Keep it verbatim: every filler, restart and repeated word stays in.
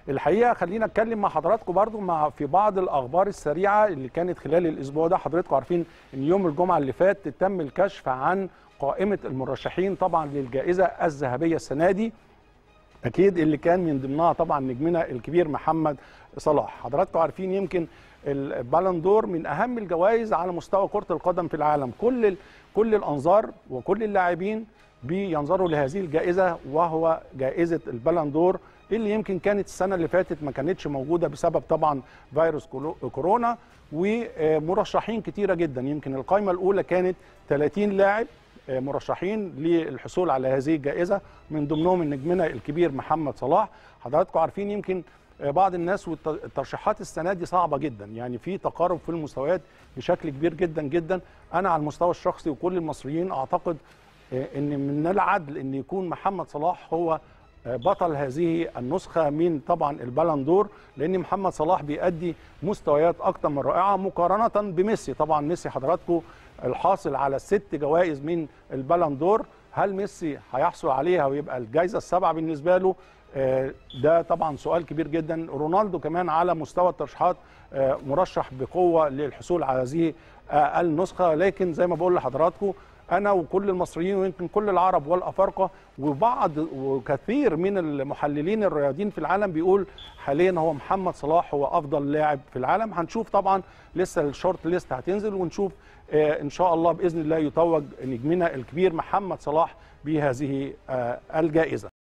الحقيقه خلينا اتكلم مع حضراتكم برضو مع في بعض الاخبار السريعه اللي كانت خلال الاسبوع ده. حضراتكم عارفين ان يوم الجمعه اللي فات تم الكشف عن قائمه المرشحين طبعا للجائزه الذهبيه السنه دي، اكيد اللي كان من ضمنها طبعا نجمنا الكبير محمد صلاح. حضراتكم عارفين يمكن البالون دور من اهم الجوائز على مستوى كره القدم في العالم، كل ال... كل الانظار وكل اللاعبين بينظروا لهذه الجائزه، وهو جائزه البالون دور اللي يمكن كانت السنه اللي فاتت ما كانتش موجوده بسبب طبعا فيروس كورونا، ومرشحين كتيره جدا. يمكن القائمه الاولى كانت ثلاثين لاعب مرشحين للحصول على هذه الجائزه، من ضمنهم نجمنا الكبير محمد صلاح. حضراتكم عارفين يمكن بعض الناس والترشيحات السنه دي صعبه جدا، يعني في تقارب في المستويات بشكل كبير جدا جدا. انا على المستوى الشخصي وكل المصريين اعتقد ان من العدل ان يكون محمد صلاح هو بطل هذه النسخه من طبعا البالون دور، لان محمد صلاح بيأدي مستويات اكثر من رائعه مقارنه بميسي. طبعا ميسي حضراتكم الحاصل على ست جوائز من البالون دور، هل ميسي هيحصل عليها ويبقى الجائزه السابعه بالنسبه له؟ ده طبعا سؤال كبير جدا. رونالدو كمان على مستوى الترشيحات مرشح بقوه للحصول على هذه النسخه، لكن زي ما بقول لحضراتكم انا وكل المصريين ويمكن كل العرب والافارقه وبعض وكثير من المحللين الرياضيين في العالم بيقول حاليا هو محمد صلاح هو افضل لاعب في العالم. هنشوف طبعا لسه الشورت ليست هتنزل ونشوف ان شاء الله باذن الله يتوج نجمنا الكبير محمد صلاح بهذه الجائزه.